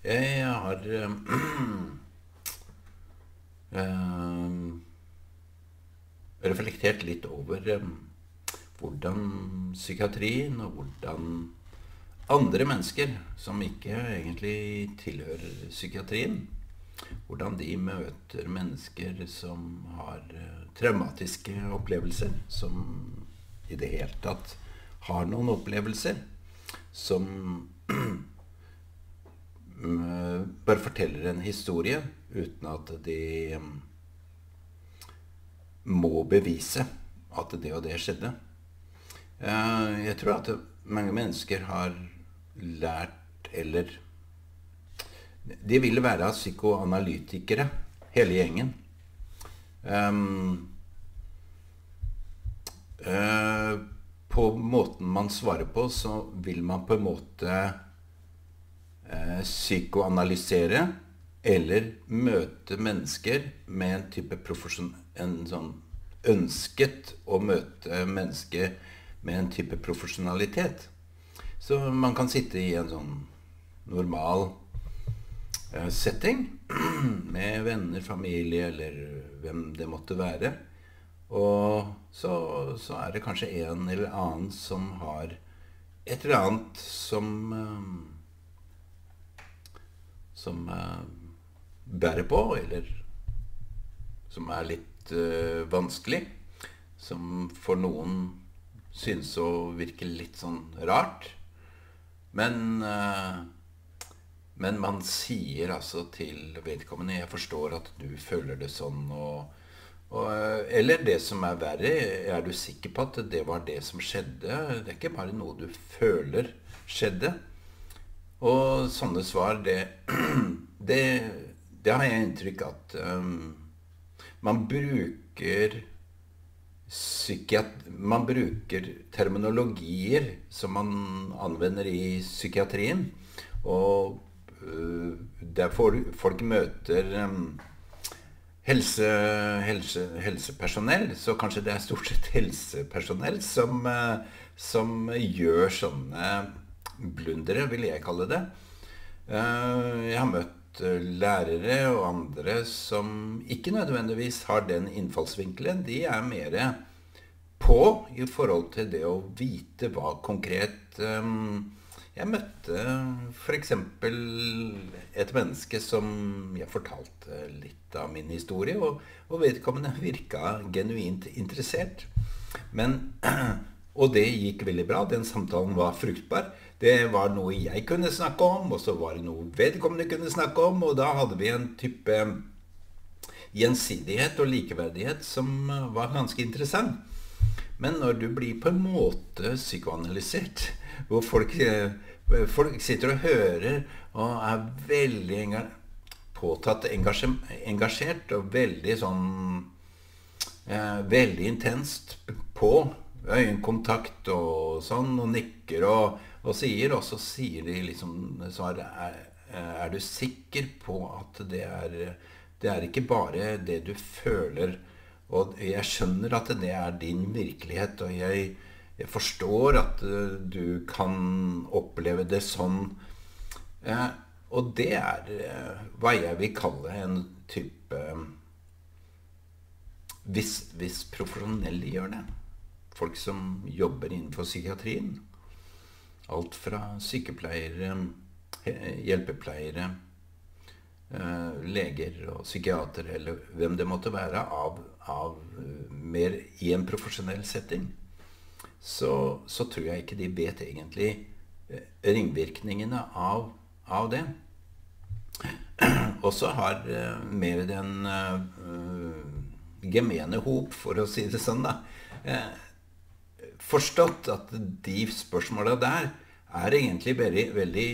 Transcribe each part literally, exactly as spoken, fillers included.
Jeg har eh, reflektert litt over eh, hvordan psykiatrien og hvordan andre mennesker som ikke egentlig tilhører psykiatrien, hvordan de møter mennesker som har eh, traumatiske opplevelser, som i det hele tatt har noen opplevelser, som mm, bare forteller en historie uten at de mm, må bevise at det og det skjedde. Eh, Jeg tror at mange mennesker har lært, eller de vil være psykoanalytikere, hele gjengen. Um, eh, på måten man svarer på, så vil man på en måte eh, psykoanalysere eller møte mennesker med en type profesjon, en sånn ønsket å møte mennesker med en type profesjonalitet. Så man kan sitte i en sånn normal eh, setting med venner, familie eller hvem det måtte være. Og så, så er det kanskje en eller annen som har et eller annet som eh, som eh, bærer på, eller som er litt eh, vanskelig, som for noen synes å virke litt sånn rart. Men, eh, men man sier altså til vedkommende, jeg forstår at du føler det sånn, og, og, eh, eller det som er verre, er du sikker på at det var det som skjedde? Det er ikke bare noe du føler skjedde. Og sånne svar, det, det, det har jeg inntrykk at um, man bruker psykiat- man bruker terminologier som man anvender i psykiatrien, og uh, der folk, folk møter um, helse, helse, helsepersonell, så kanskje det er stort sett helsepersonell som, uh, som gjør sånne blundere, vil jeg kalle det. Uh, jeg har møtt uh, lærere og andre som ikke nødvendigvis har den innfallsvinkelen. De er mer på i forhold til det å vite hva konkret um, Jeg møtte for eksempel et menneske som jeg fortalte litt av min historie, og, og vedkommende virket genuint interessert. Men og det gikk veldig bra. Den samtalen var fruktbar. Det var noe jeg kunne snakke om, og så var det noe vedkommende kunne snakke om, og da hadde vi en type gjensidighet og likeverdighet som var ganske interessant. Men når du blir på en måte psykoanalysert, hvor folk, folk sitter og hører og er veldig enga, påtatt engasjert og veldig sånn eh, veldig intenst på øyekontakt og sånn, og nikker og, og sier, og så sier de liksom så er, er du sikker på at det er, det er ikke bare det du føler, og jeg skjønner at det er din virkelighet, og jeg, jeg forstår at du kan oppleve det sånn, eh, og det er hva jeg vil kalle en type hvis, hvis profesjonelle gjør det, folk som jobber innenfor psykiatrien, alt fra sykepleiere, hjelpepleiere, leger og psykiater, eller hvem det måtte være, av, av mer i en profesjonell setting, så, så tror jeg ikke de vet egentlig ringvirkningene av, av det. Og så har mer den uh, gemene hop, for å si det sånn da, uh, forstått at de spørsmålene der er egentlig veldig, veldig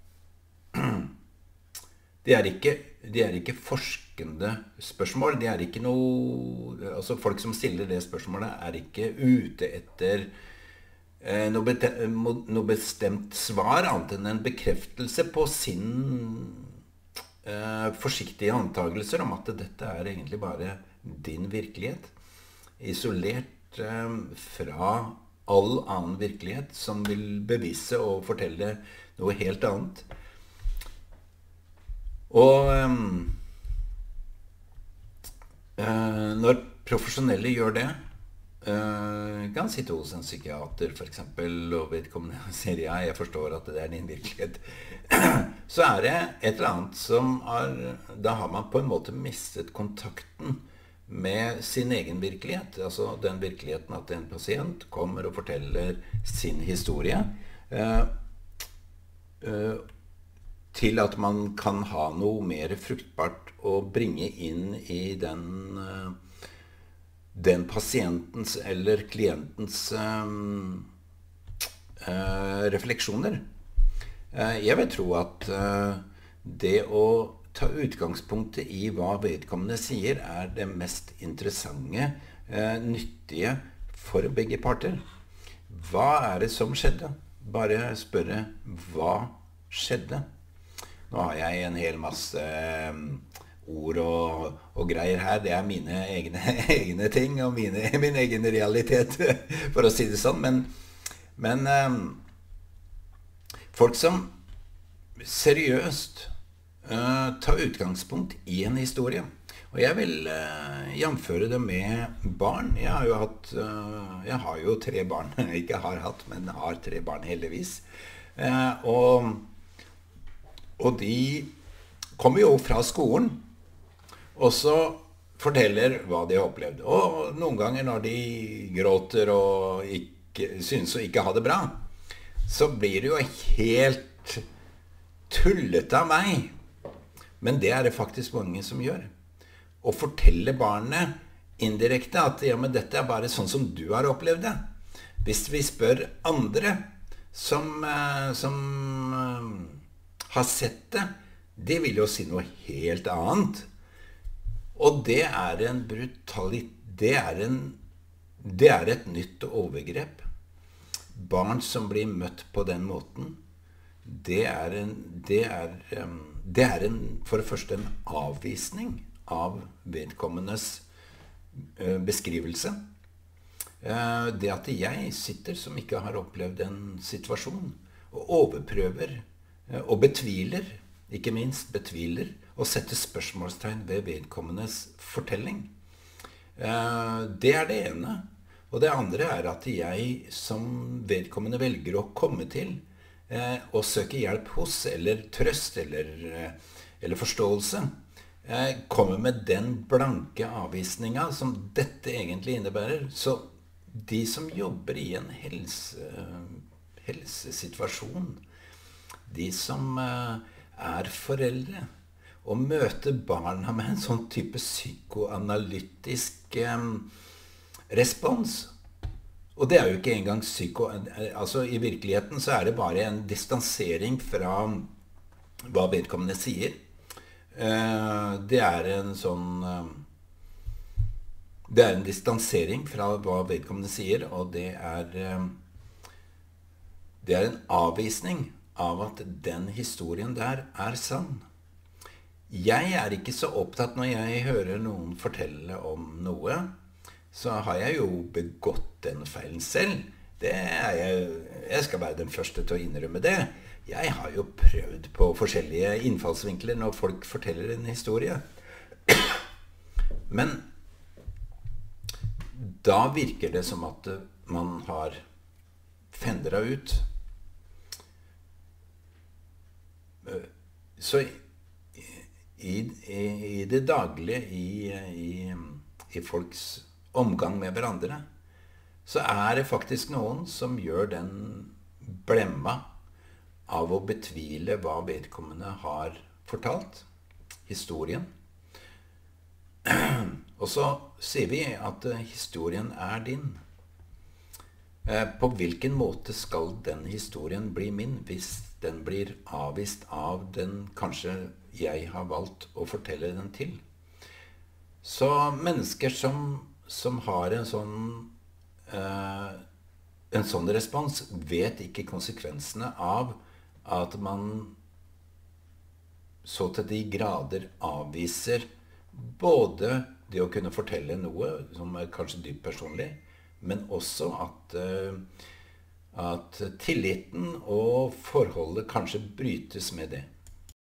de er ikke, de er ikke forskende spørsmål, de er ikke noe, altså folk som stiller det spørsmålet er ikke ute etter eh, noe, bete, noe bestemt svar, annet enn en bekreftelse på sin eh, forsiktige antagelser om at dette er egentlig bare din virkelighet, isolert eh, fra all annen virkelighet som vil bevise og fortelle noe helt annet. Og um, uh, når profesjonelle gjør det, uh, kan sitte hos en psykiater for eksempel, og vedkommende sier ja, jeg forstår at det er din virkelighet, så er det et eller annet som er, da har man på en måte mistet kontakten med sin egen virkelighet, altså den virkeligheten at en pasient kommer og forteller sin historie, uh, uh, til at man kan ha noe mer fruktbart å bringe inn i den, den pasientens eller klientens um, uh, refleksjoner. Uh, jeg vil tro at uh, det å ta utgangspunktet i hva vedkommende sier er det mest interessante, uh, nyttige for begge parter. Hva er det som skjedde? Bare spørre hva skjedde? Nå har jeg en hel masse um, ord og, og greier her. Det er mine egne, egne ting og mine, min egen realitet, for å si det sånn. Men, men um, folk som seriøst uh, tar utgangspunkt i en historie. Og jeg vil uh, jamføre det med barn. Jeg har jo hatt, uh, jeg har jo tre barn. Ikke har hatt, men har tre barn heldigvis. Uh, og Og de kommer jo fra skolen, og så forteller hva de har opplevd. Og noen ganger når de gråter og ikke, synes å ikke ha det bra, så blir det jo helt tullet av meg. Men det er det faktisk mange som gjør. Å fortelle barnet indirekte at ja, men dette er bare sånn som du har opplevd det. Hvis vi spør andre som... som har sett det, de vil jo si noe helt annet. Og det er en brutalitet, det er, en, det er et nytt overgrep. Barn som blir møtt på den måten, det er, en, det er, det er en, for det første en avvisning av vedkommendes beskrivelse. Det at jeg sitter som ikke har opplevd en situasjon, og overprøver og betviler, ikke minst betviler, og setter spørsmålstegn ved vedkommendes fortelling. Det er det ene. Og det andre er at jeg som vedkommende velger å komme til og søke hjelp hos, eller trøst, eller, eller forståelse, kommer med den blanke avvisningen som dette egentlig innebærer. Så de som jobber i en helse, helsesituasjon, de som uh, er foreldre, og møter barna med en sånn type psykoanalytisk um, respons. Og det er jo ikke engang psyko... Altså, i virkeligheten så er det bare en distansering fra hva vedkommende sier. Uh, det er en sånn... Uh, det er en distansering fra hva vedkommende sier, og det er... Uh, det er en avvisning av at den historien der er sann. Jeg er ikke så opptatt når jeg hører noen fortelle om noe, så har jeg jo begått den feilen selv. Det er jeg, jeg skal være den første til å innrømme det. Jeg har jo prøvd på forskjellige innfallsvinkler når folk forteller en historie. Men da virker det som at man har fendret ut. Så i, i, i det daglige, i, i, i folks omgang med hverandre, så er det faktisk noen som gjør den blemma av å betvile hva vedkommende har fortalt, historien. Og så sier vi at historien er din. På hvilken måte skal den historien bli min hvis den blir avvist av den kanskje jeg har valgt å fortelle den til? Så mennesker som, som har en sånn, uh, en sånn respons vet ikke konsekvensene av at man så til de grader avviser både det å kunne fortelle noe som er kanskje dypt personlig, men også at, at tilliten og forholdet kanskje brytes med det.